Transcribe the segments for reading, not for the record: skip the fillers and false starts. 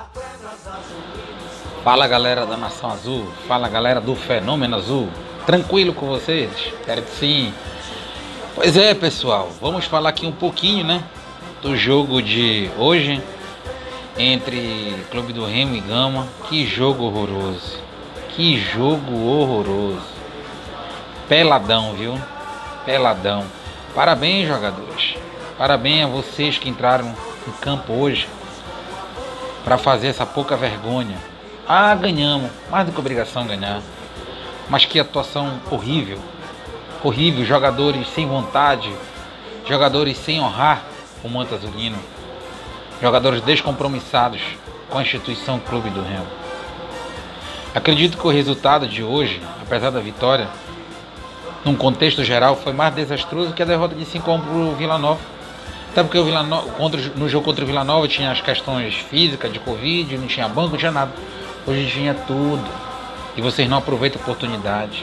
Fala galera da Nação Azul, fala galera do Fenômeno Azul, tranquilo com vocês? Espero que sim. Pois é pessoal, vamos falar aqui um pouquinho, né, do jogo de hoje entre Clube do Remo e Gama. Que jogo horroroso, que jogo horroroso, peladão, viu? Peladão. Parabéns jogadores, parabéns a vocês que entraram em campo hoje para fazer essa pouca vergonha. Ah, ganhamos, mais do que obrigação ganhar. Mas que atuação horrível. Horrível, jogadores sem vontade, jogadores sem honrar o manto azulino, jogadores descompromissados com a instituição Clube do Remo. Acredito que o resultado de hoje, apesar da vitória, num contexto geral, foi mais desastroso que a derrota de 5-1 para o Vila Nova. Até porque o Vila Nova, no jogo contra o Vila Nova tinha as questões físicas, de Covid, não tinha banco, não tinha nada. Hoje tinha tudo. E vocês não aproveitam a oportunidade.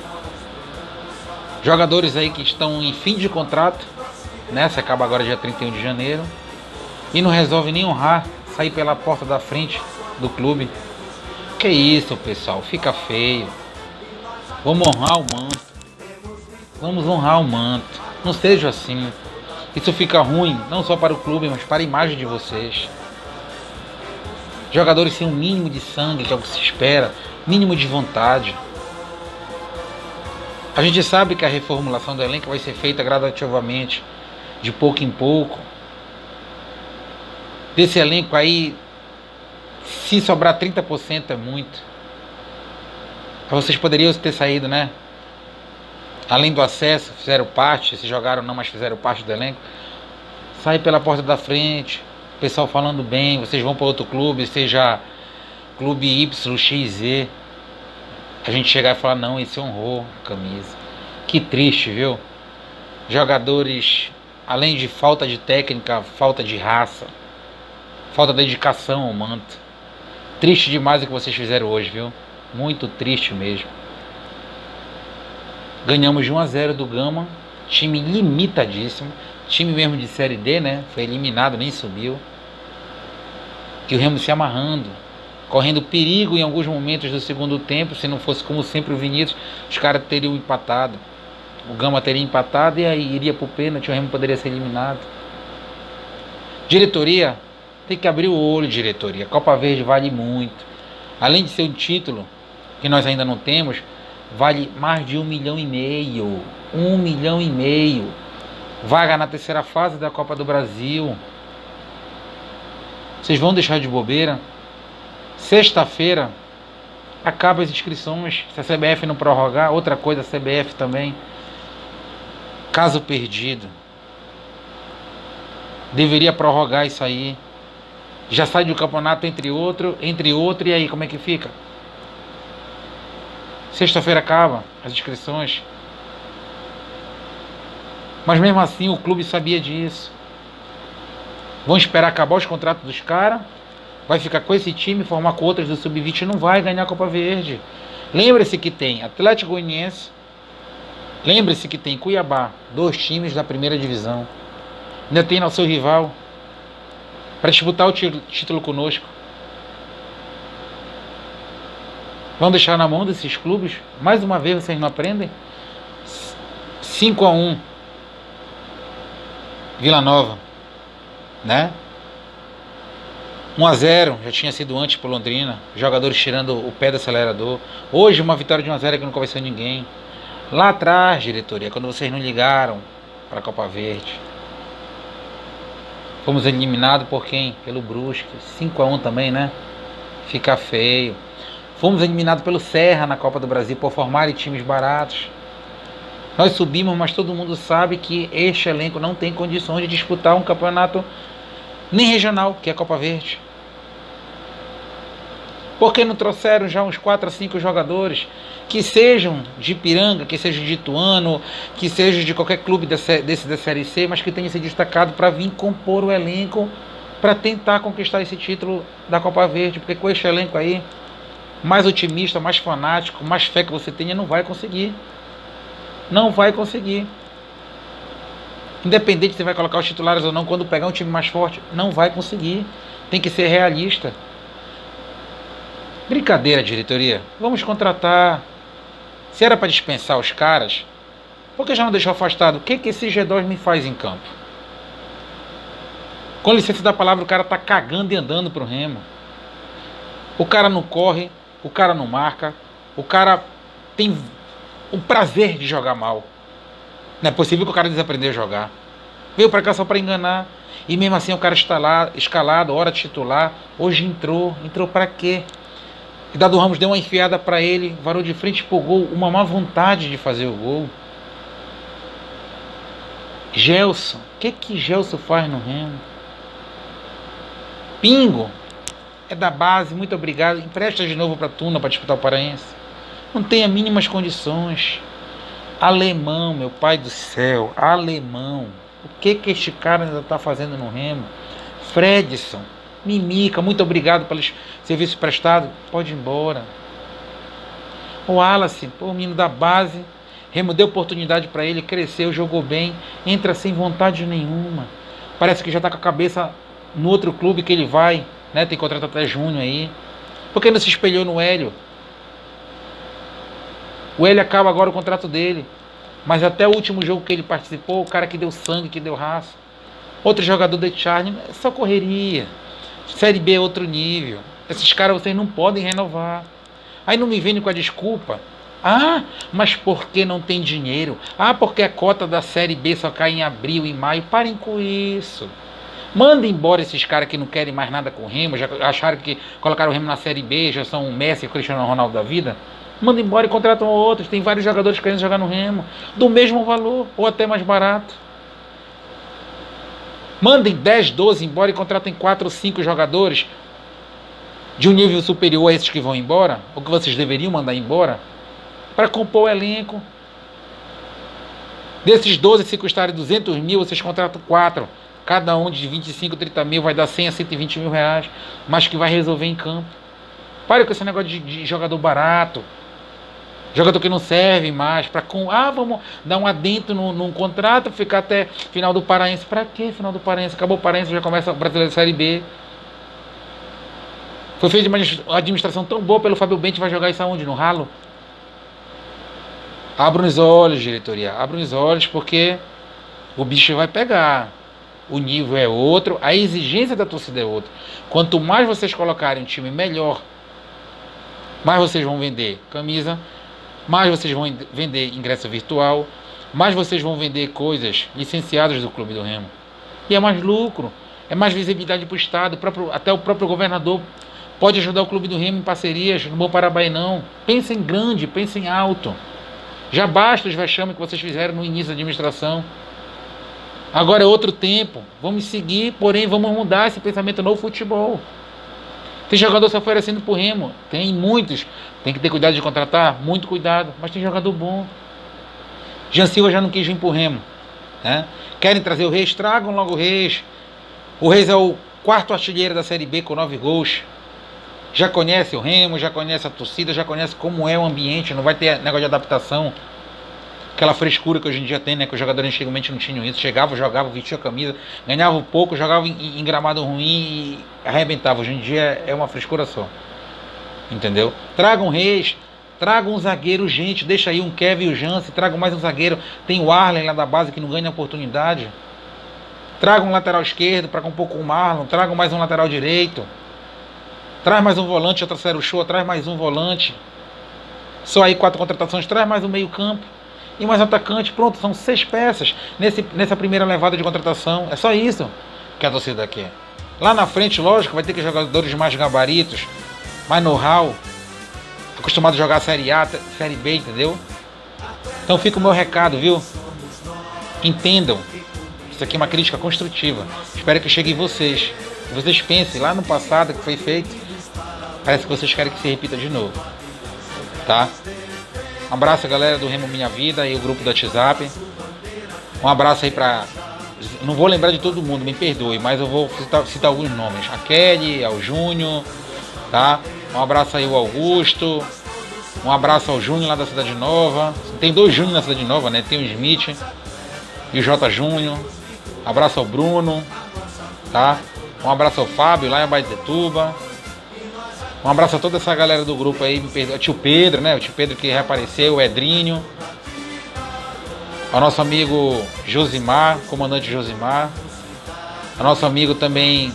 Jogadores aí que estão em fim de contrato, né? Se acaba agora dia 31 de janeiro. E não resolve nem honrar, sair pela porta da frente do clube. Que isso, pessoal? Fica feio. Vamos honrar o manto. Vamos honrar o manto. Não seja assim. Isso fica ruim, não só para o clube, mas para a imagem de vocês. Jogadores sem um mínimo de sangue, que é o que se espera, mínimo de vontade. A gente sabe que a reformulação do elenco vai ser feita gradativamente, de pouco em pouco. Desse elenco aí, se sobrar 30% é muito. Vocês poderiam ter saído, né? Além do acesso, fizeram parte, se jogaram não, mas fizeram parte do elenco. Sai pela porta da frente, o pessoal falando bem, vocês vão para outro clube, seja clube YXZ. A gente chegar e falar, não, esse honrou a camisa. Que triste, viu? Jogadores, além de falta de técnica, falta de raça, falta de dedicação ao manto. Triste demais o que vocês fizeram hoje, viu? Muito triste mesmo. Ganhamos de 1-0 do Gama, time limitadíssimo, time mesmo de Série D, né? Foi eliminado, nem subiu. E o Remo se amarrando, correndo perigo em alguns momentos do segundo tempo. Se não fosse como sempre o Vinícius, os caras teriam empatado. O Gama teria empatado e aí iria pro pênalti, o Remo poderia ser eliminado. Diretoria, tem que abrir o olho, diretoria. Copa Verde vale muito. Além de ser um título que nós ainda não temos, vale mais de 1,5 milhão. 1,5 milhão. Vaga na terceira fase da Copa do Brasil. Vocês vão deixar de bobeira? Sexta-feira acaba as inscrições. Se a CBF não prorrogar, outra coisa, a CBF também. Caso perdido. Deveria prorrogar isso aí. Já sai do campeonato entre outro, e aí como é que fica? Sexta-feira acaba as inscrições. Mas mesmo assim o clube sabia disso. Vão esperar acabar os contratos dos caras. Vai ficar com esse time, formar com outros do Sub-20 e não vai ganhar a Copa Verde. Lembre-se que tem Atlético Goianiense. Lembre-se que tem Cuiabá. 2 times da primeira divisão. Ainda tem o seu rival para disputar o título conosco. Vão deixar na mão desses clubes? Mais uma vez vocês não aprendem? 5-1 Vila Nova, né? 1-0 já tinha sido antes por Londrina. Jogadores tirando o pé do acelerador. Hoje uma vitória de 1-0 que não convenceu ninguém. Lá atrás, diretoria, quando vocês não ligaram para a Copa Verde, fomos eliminados por quem? Pelo Brusque. 5-1 também, né? Fica feio. Fomos eliminados pelo Serra na Copa do Brasil por formarem times baratos. Nós subimos, mas todo mundo sabe que este elenco não tem condições de disputar um campeonato nem regional, que é a Copa Verde. Por que não trouxeram já uns 4 a 5 jogadores que sejam de Ipiranga, que sejam de Ituano, que sejam de qualquer clube desse da Série C, mas que tenham se destacado para vir compor o elenco para tentar conquistar esse título da Copa Verde? Porque com este elenco aí, mais otimista, mais fanático, mais fé que você tenha, não vai conseguir. Não vai conseguir. Independente se vai colocar os titulares ou não, quando pegar um time mais forte, não vai conseguir. Tem que ser realista. Brincadeira, diretoria. Vamos contratar. Se era para dispensar os caras, por que já não deixou afastado? O que esse G2 me faz em campo? Com licença da palavra, o cara tá cagando e andando pro Remo. O cara não corre, o cara não marca, o cara tem o prazer de jogar mal. Não é possível que o cara desaprendeu a jogar. Veio pra cá só pra enganar. E mesmo assim o cara escalado, hora titular. Hoje entrou pra quê? E Dado Ramos deu uma enfiada pra ele, varou de frente pro gol, uma má vontade de fazer o gol. Gelson, o que Gelson faz no Remo? Pingo, é da base, muito obrigado. Empresta de novo pra Tuna pra disputar o Paraense. Não tem as mínimas condições. Alemão, meu pai do céu, alemão. O que este cara ainda tá fazendo no Remo? Fredson, Mimica, muito obrigado pelos serviços prestados. Pode ir embora. O Wallace, o menino da base. Remo deu oportunidade para ele, cresceu, jogou bem. Entra sem vontade nenhuma. Parece que já tá com a cabeça no outro clube que ele vai, né? Tem contrato até junho aí. Por que não se espelhou no Hélio? O Hélio acaba agora o contrato dele. Mas até o último jogo que ele participou, o cara que deu sangue, que deu raça. Outro jogador de Charlie, é só correria. Série B é outro nível. Esses caras vocês não podem renovar. Aí não me vendem com a desculpa. Ah, mas por que não tem dinheiro? Ah, porque a cota da Série B só cai em abril e maio. Parem com isso. Mandem embora esses caras que não querem mais nada com o Remo. Já acharam que colocaram o Remo na Série B, já são o Messi e o Cristiano Ronaldo da vida. Mandem embora e contratam outros. Tem vários jogadores querendo jogar no Remo. Do mesmo valor, ou até mais barato. Mandem 10, 12 embora e contratem 4 ou 5 jogadores de um nível superior a esses que vão embora, ou que vocês deveriam mandar embora, para compor o elenco. Desses 12, se custarem 200 mil, vocês contratam 4. Cada um de 25, 30 mil, vai dar 100 a 120 mil reais, mas que vai resolver em campo. Pare com esse negócio de jogador barato. Jogador que não serve mais, vamos dar um adentro num contrato, ficar até final do Paraense. Pra que final do Paraense? Acabou o Paraense, já começa o Brasileiro da Série B. Foi feita uma administração tão boa pelo Fábio Bente, vai jogar isso aonde? No ralo? Abram os olhos, diretoria. Abram os olhos, porque o bicho vai pegar. O nível é outro, a exigência da torcida é outra. Quanto mais vocês colocarem um time melhor, mais vocês vão vender camisa, mais vocês vão vender ingresso virtual, mais vocês vão vender coisas licenciadas do Clube do Remo. E é mais lucro, é mais visibilidade para o Estado, até o próprio governador pode ajudar o Clube do Remo em parcerias, no Bom Parabainão. Pensem grande, pensem alto. Já basta os vexames que vocês fizeram no início da administração. Agora é outro tempo, vamos seguir, porém vamos mudar esse pensamento no futebol. Tem jogador se oferecendo pro Remo, tem muitos, tem que ter cuidado de contratar, muito cuidado, mas tem jogador bom. Jean Silva já não quis vir pro Remo, né? Querem trazer o Reis, tragam logo o Reis. O Reis é o 4º artilheiro da Série B com 9 gols. Já conhece o Remo, já conhece a torcida, já conhece como é o ambiente, não vai ter negócio de adaptação. Aquela frescura que hoje em dia tem, né? Que os jogadores antigamente não tinham isso. Chegava, jogava, vestia a camisa, ganhava pouco, jogava em gramado ruim e arrebentava. Hoje em dia é uma frescura só. Entendeu? Tragam Reis, tragam um zagueiro, gente. Deixa aí um Kevin e o Jance, tragam mais um zagueiro. Tem o Arlen lá da base que não ganha oportunidade. Tragam um lateral esquerdo para compor com o Marlon. Tragam mais um lateral direito. Traz mais um volante, já trouxeram o Show, traz mais um volante. Só aí 4 contratações, traz mais um meio campo. E mais atacante, pronto, são 6 peças nessa primeira levada de contratação. É só isso que a torcida quer. Lá na frente, lógico, vai ter que jogadores mais gabaritos, mais know-how, acostumados a jogar Série A, Série B, entendeu? Então fica o meu recado, viu? Entendam. Isso aqui é uma crítica construtiva. Espero que chegue em vocês. Que vocês pensem lá no passado que foi feito. Parece que vocês querem que se repita de novo. Tá? Um abraço, galera do Remo Minha Vida e o grupo do WhatsApp. Um abraço aí pra... Não vou lembrar de todo mundo, me perdoe, mas eu vou citar alguns nomes. A Kelly, ao Júnior, tá? Um abraço aí ao Augusto. Um abraço ao Júnior lá da Cidade Nova. Tem 2 Júnior na Cidade Nova, né? Tem o Smith e o J Júnior. Um abraço ao Bruno, tá? Um abraço ao Fábio lá em Abaetetuba. Um abraço a toda essa galera do grupo aí, me perdoa. Tio Pedro, né? O tio Pedro que reapareceu, o Edrinho. Ao nosso amigo Josimar, comandante Josimar. Ao nosso amigo também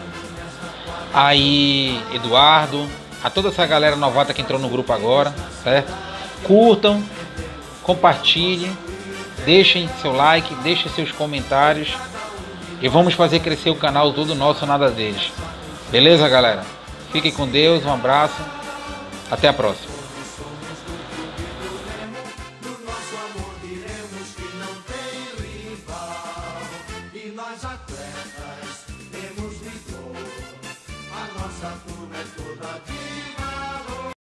aí, Eduardo. A toda essa galera novata que entrou no grupo agora, certo? Curtam, compartilhem, deixem seu like, deixem seus comentários. E vamos fazer crescer o canal Tudo Nosso, Nada Deles. Beleza, galera? Fiquem com Deus, um abraço. Até a próxima.